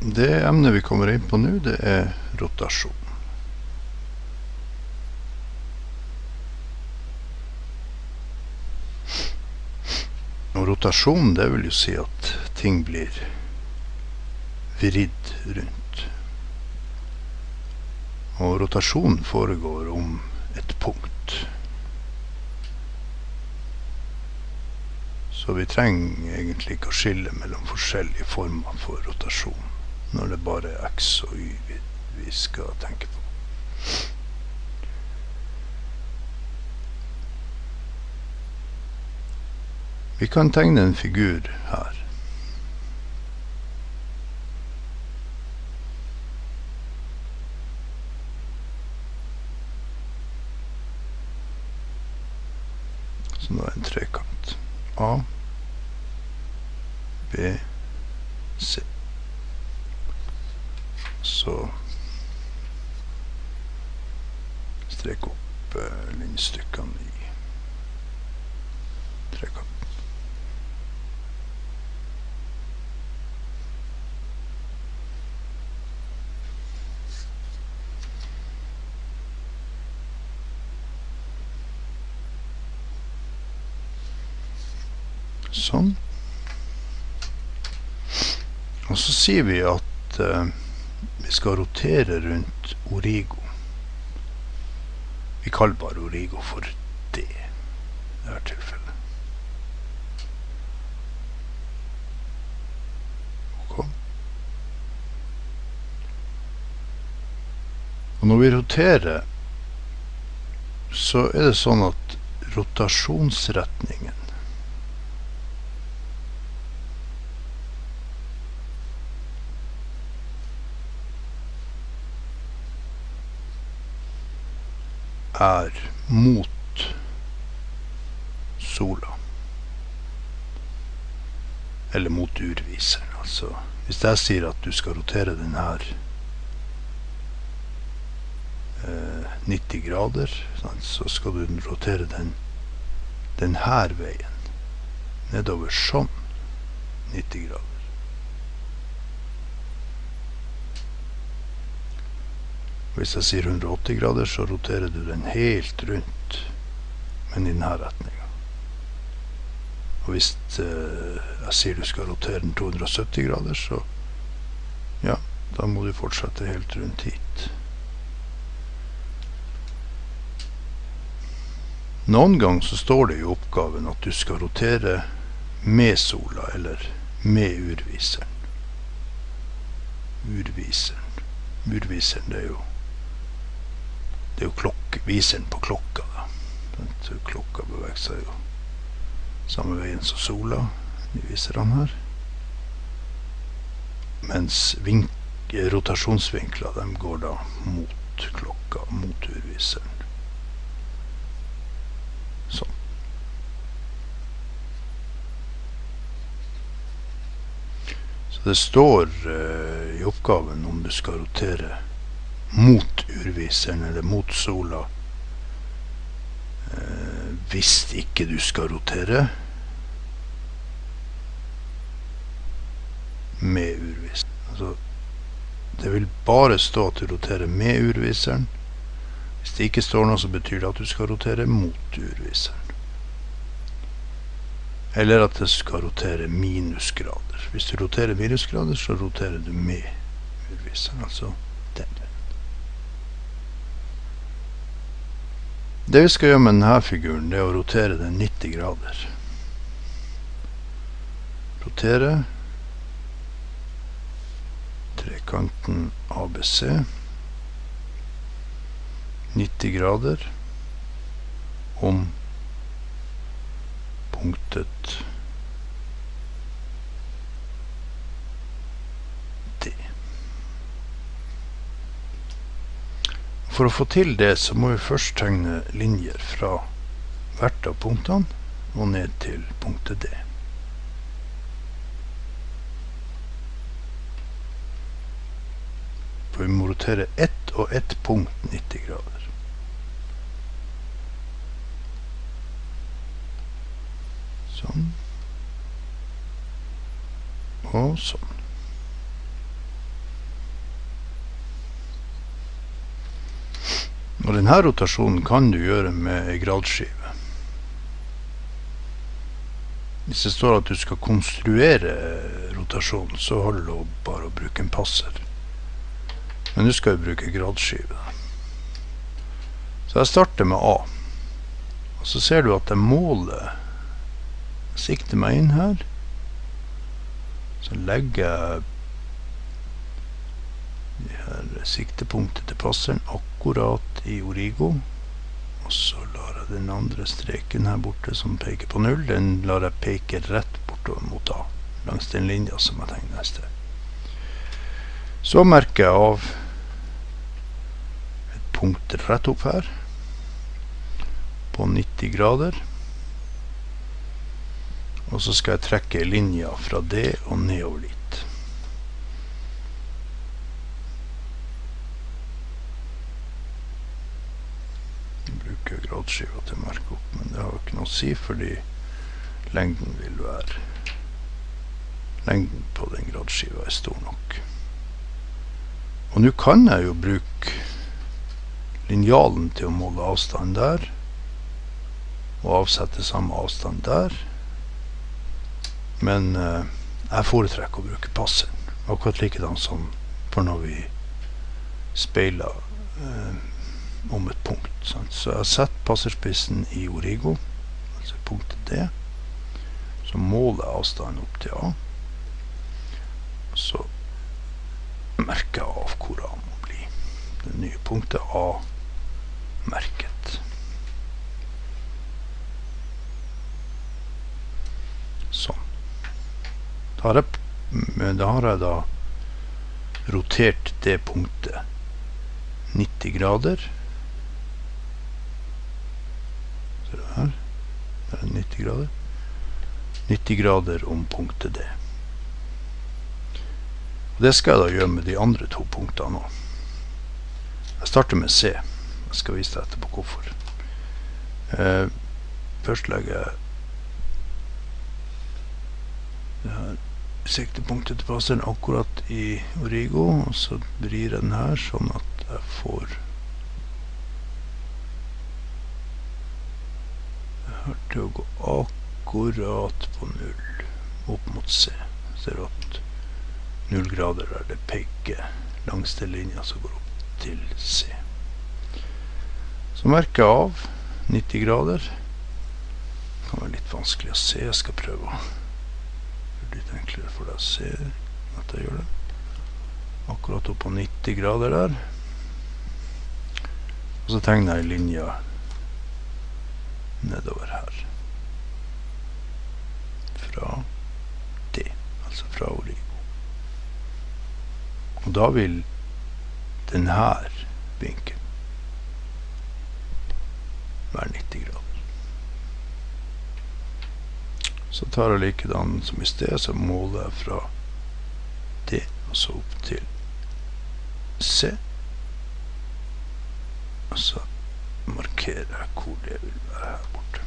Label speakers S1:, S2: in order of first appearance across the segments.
S1: Det emnet vi kommer inn på nå, det er rotasjon. Og rotasjon, det vil jo si at ting blir vridd rundt. Og rotasjon foregår om et punkt. Så vi trenger egentlig ikke å skille mellom forskjellige former for rotasjon, når det bare er x og y vi skal tenke på. Vi kan tegne en figur her. Så nå er en trekant. A, B, C. Så strek opp linjestykkene i trekanten. Sånn. Og så sier vi at vi skal rotere rundt origo. Vi kaller bare origo for D i dette tilfellet. Ok. Og når vi roterer, så er det sånn at rotasjonsretningen er mot sola, eller mot urviseren. Altså, hvis jeg sier at du skal rotere den her 90 grader, så skal du rotere den her veien, nedover sånn, 90 grader. Hvis jeg sier 180 grader, så roterer du den helt rundt, men i denne retningen. Og hvis jeg sier du skal rotere den 270 grader, så ja, da må du fortsette helt rundt hit. Noen gang så står det i oppgaven at du skal rotere med sola, eller med urviseren. Urviseren, det er jo viseren på klokka da. Så klokka beveger seg jo samme veien som sola, de viser han her. Mens rotasjonsvinkler, de går da mot klokka, mot urviseren. Sånn. Så det står i oppgaven om du skal rotere mot urviseren eller mot sola hvis ikke du skal rotere med urviseren. Altså, det vil bare stå at du roterer med urviseren. Hvis det ikke står noe, så betyr det at du skal rotere mot urviseren. Eller at det skal rotere minusgrader. Hvis du roterer minusgrader, så roterer du med urviseren, altså den. Det vi skal gjøre med denne figuren, det er å rotere den 90 grader. Rotere trekanten ABC 90 grader om punktet D. For å få til det, så må vi først tegne linjer fra hvert av punktene og ned til punktet D. For vi må rotere ett og ett punkt 90 grader. Sånn. Og sånn. Og denne rotasjonen kan du gjøre med en gradskive. Hvis det står at du skal konstruere rotasjon, så holder det bare å bruke en passer. Men du skal jo bruke gradskive. Så jeg starter med A. Og så ser du at jeg måler, sikter meg inn her. Så legger jeg de her siktepunktet til passeren akkurat i Origo. Og så lar jeg den andre streken her borte som peker på 0, den lar jeg peke rett bortover mot A, langs den linja som jeg tegner i sted. Så merker jeg av et punkt rett opp her, på 90 grader. Og så skal jeg trekke linja fra det og nedover dit. Gradskiva til å merke opp, men det har ikke noe å si, fordi lengden vil være lengden på den gradskiva er stor nok. Og nå kan jeg jo bruke linjalen til å måle avstand der og avsette samme avstand der, men jeg foretrekker å bruke passen akkurat likedan som for når vi speiler om et punkt. Sant? Så jeg har sett passerspissen i Origo, altså punktet D. Så måler jeg avstanden opp til A. Så merker jeg av hvor A må bli. Det nye punktet A merket. Sånn. Da har jeg da rotert det punktet 90 grader. Her er 90 grader. 90 grader om punktet D. Og det skal jeg da gjøre med de andre to punktene nå. Jeg starter med C. Jeg skal vise deg etterpå hvorfor. Først legger jeg det her siktepunktet til passeren akkurat i Origo, og så vrir jeg den her sånn at jeg får til å gå akkurat på 0 opp mot C. Ser du at 0 grader der det peker langs den linja som går opp til C. Så merker jeg av 90 grader. Det kan være litt vanskelig å se. Jeg skal prøve å gjøre det litt enklere for deg å se at jeg gjør det. Akkurat opp på 90 grader der. Og så tegner jeg linja nedover her. Fra D, altså fra Origo. Og da vil denne vinkelen være 90 grader. Så tar jeg likedan som i sted, så måler jeg fra D og så opp til C. Og så markerer jeg hvor det vil være her borte.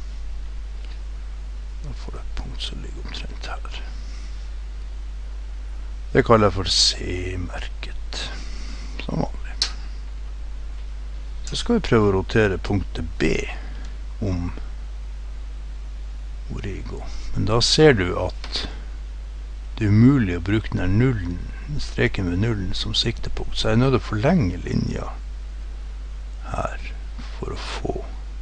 S1: Da får jeg et punkt som ligger omtrent her. Det kaller jeg for C-merket, som vanlig. Så skal vi prøve å rotere punktet B om Origo. Men da ser du at det er umulig å bruke den nullen, streken med nullen som siktepunkt. Så jeg er nødt til å forlenge linja her for å få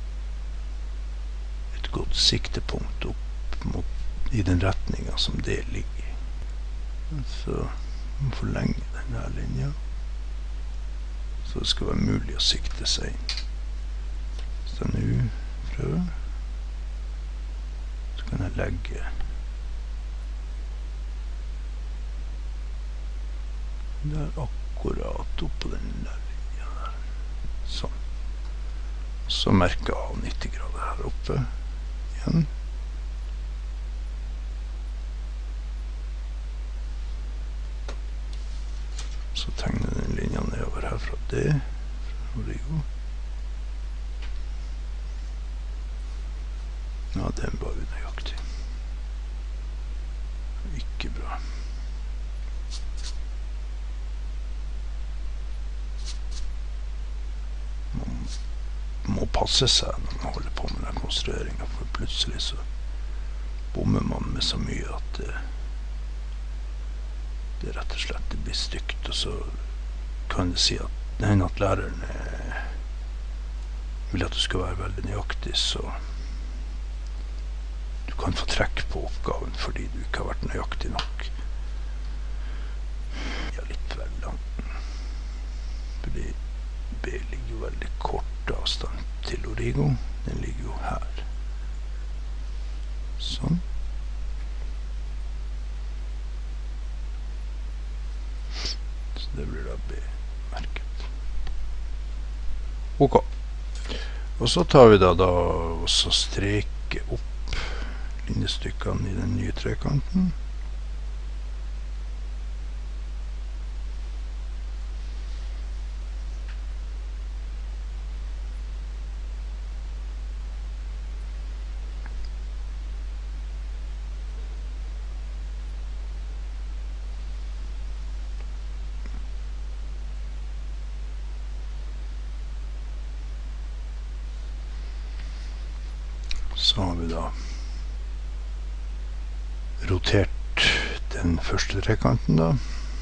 S1: et godt siktepunkt opp mot i den retningen som det ligger i. Så man forlenger denne linja, så det skal være mulig å sikte seg inn. Så nå prøver, så kan jeg legge der akkurat oppå den der linja der. Sånn. Så merker jeg av 90 grader her oppe igjen. Så tegner den linja nedover her fra D, fra Origo. Ja, den var unøyaktig. Ikke bra. Man må passe seg når man holder på med den konstrueringen, for plutselig så bommer man med så mye at det rett og slett blir stygt, og så kan det si at læreren vil at du skal være veldig nøyaktig, så du kan få trekk på oppgaven fordi du ikke har vært nøyaktig nok. Ja, litt vel langt. Fordi B ligger jo veldig kort avstand til Origo. Den ligger jo her. Sånn. Så det blir da B-merket. Ok. Og så tar vi da og så streker opp linjestykkene i den nye trekanten. Så har vi da rotert den første trekanten da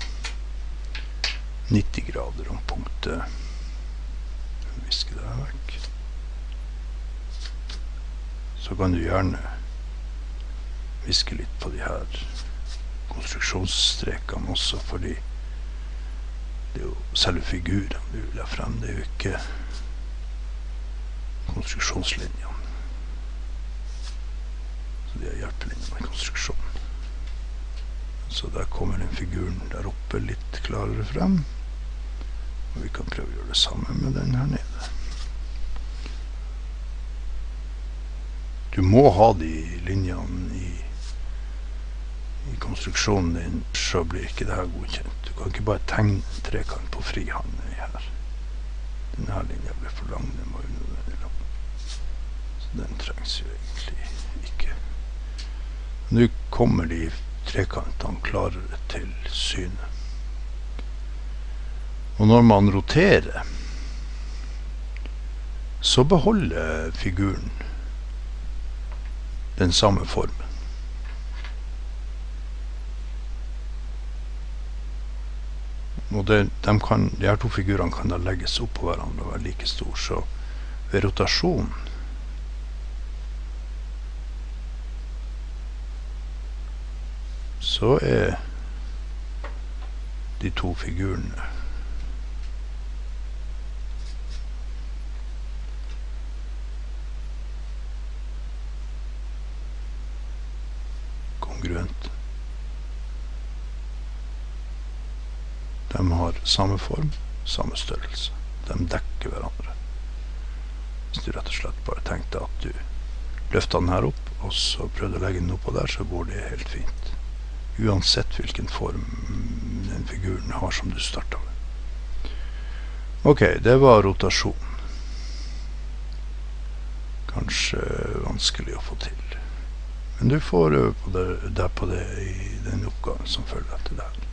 S1: 90 grader om punktet. Visker det her vekk. Så kan du gjerne viske litt på de her konstruksjonsstrekene også, fordi det er jo selve figuren vi vil ha frem, det er jo ikke konstruksjonslinjene. De har hjelpelinjer med konstruksjonen. Så der kommer den figuren der oppe litt klarere frem. Og vi kan prøve å gjøre det samme med den her nede. Du må ha de linjene i konstruksjonen din, så blir ikke det her godkjent. Du kan ikke bare tegne en trekant på frihånd her. Denne linja blir for lang, den var unødvendig lang. Så den trengs jo egentlig ikke. Nå kommer de trekantene klarere til syne. Og når man roterer, så beholder figuren den samme formen. Og de her to figurene kan da legges opp på hverandre og være like stor, så ved rotasjon så de to figurene kongruente. De har samme form, samme størrelse. De dekker hverandre. Hvis du rett og slett bare tenkte at du løftet den her opp, og så prøvde å legge den oppå der, så går det helt fint. Uansett hvilken form den figuren har som du startet med. Ok, det var rotasjon. Kanskje vanskelig å få til. Men du får øve på det i den oppgaven som følger etter der.